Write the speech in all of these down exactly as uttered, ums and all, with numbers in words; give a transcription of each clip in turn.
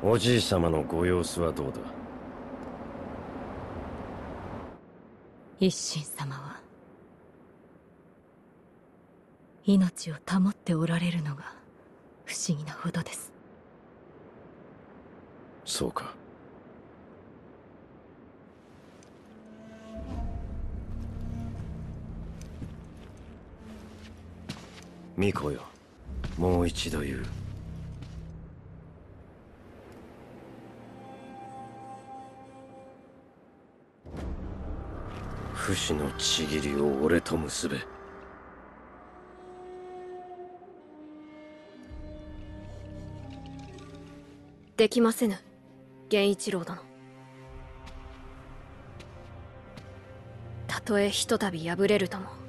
おじい様のご様子はどうだ。 一心様は命を保っておられるのが不思議なほどです。 そうか。巫女よ、もう一度言う。不死のちぎりを俺と結べ。 できませぬ、源一郎殿。たとえひとたび敗れるとも、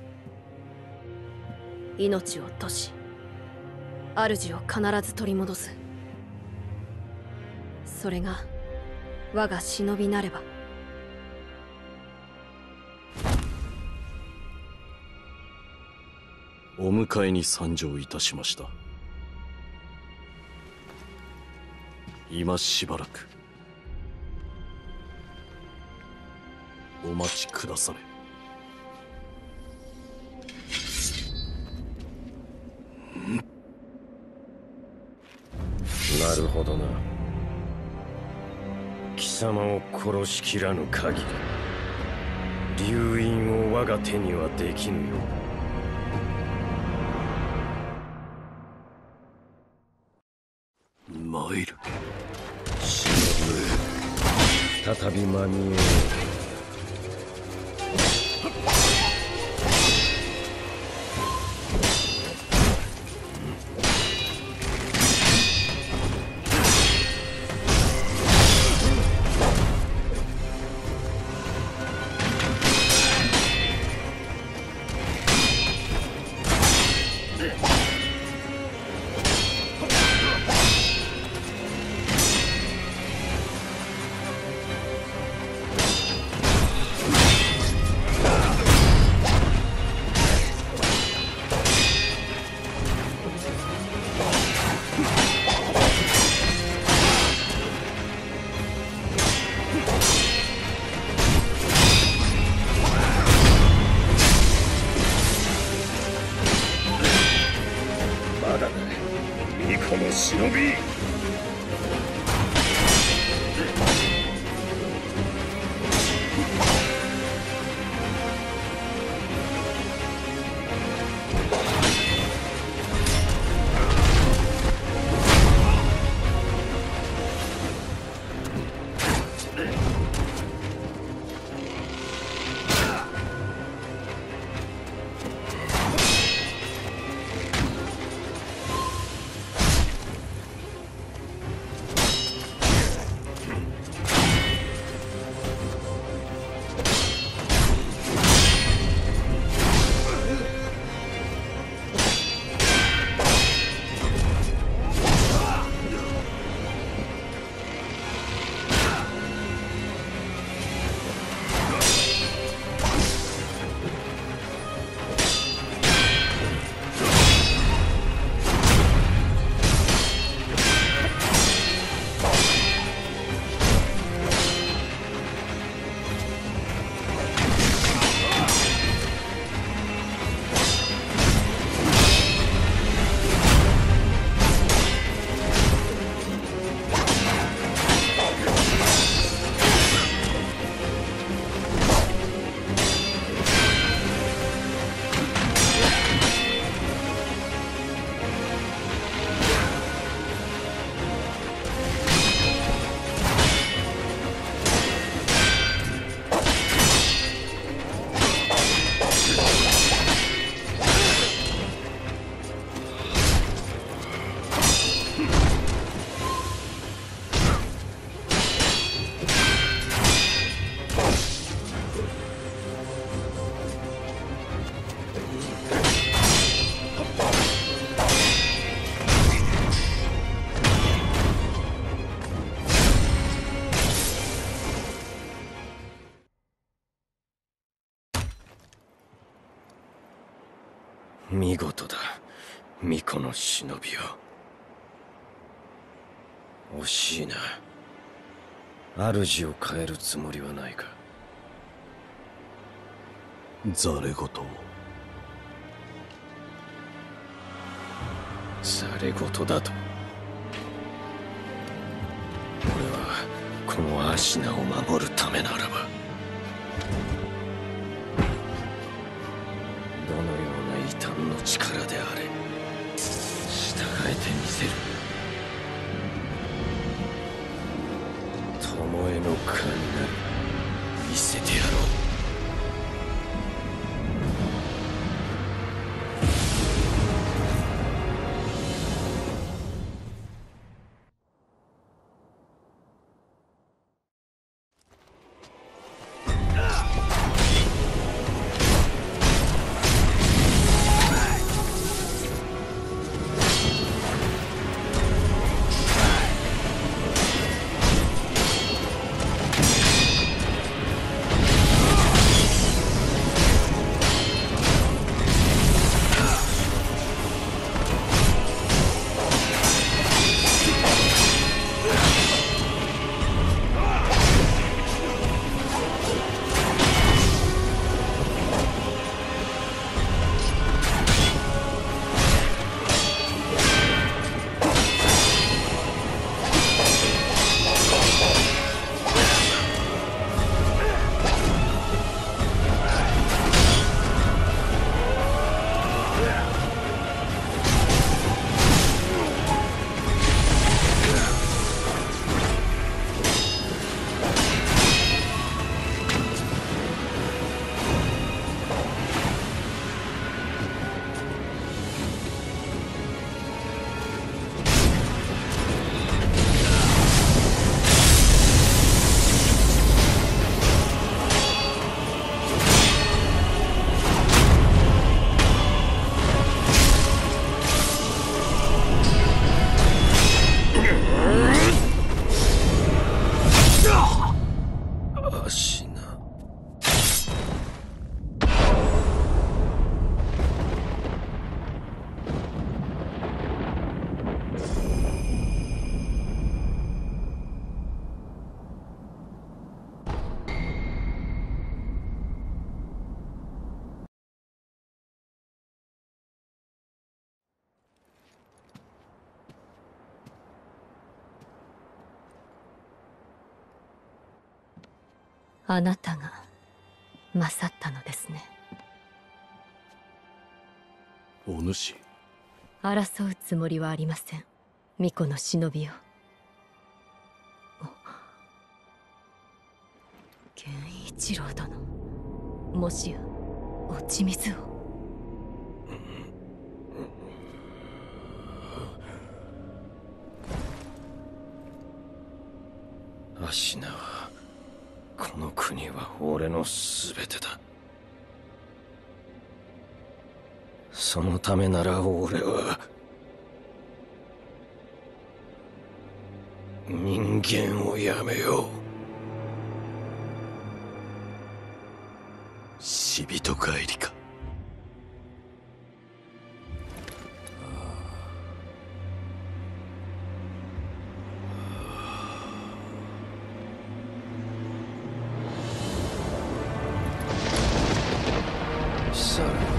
命を落とし主を必ず取り戻す。それが我が忍びなれば。 お迎えに参上いたしました。今しばらくお待ちくだされ。 なるほどな。貴様を殺しきらぬ限り龍院を我が手にはできぬよ。 参る。 忍び再び間に合おう。巫女の忍び。見事だ、巫女の忍びよ。 惜しいな。主を変えるつもりはないか。 ざれ言を。 ざれ言だと。俺はこのアシナを守るためならばどのような異端の力であれ従えてみせる。巴の神なる見せてやろう。 あなたが勝ったのですね。 お主。 争うつもりはありません。巫女の忍びよ。源一郎殿、もしや落ち水を。 アシナはこの国は俺の全てだ。そのためなら俺は人間をやめよう。 死人帰りか。 さあ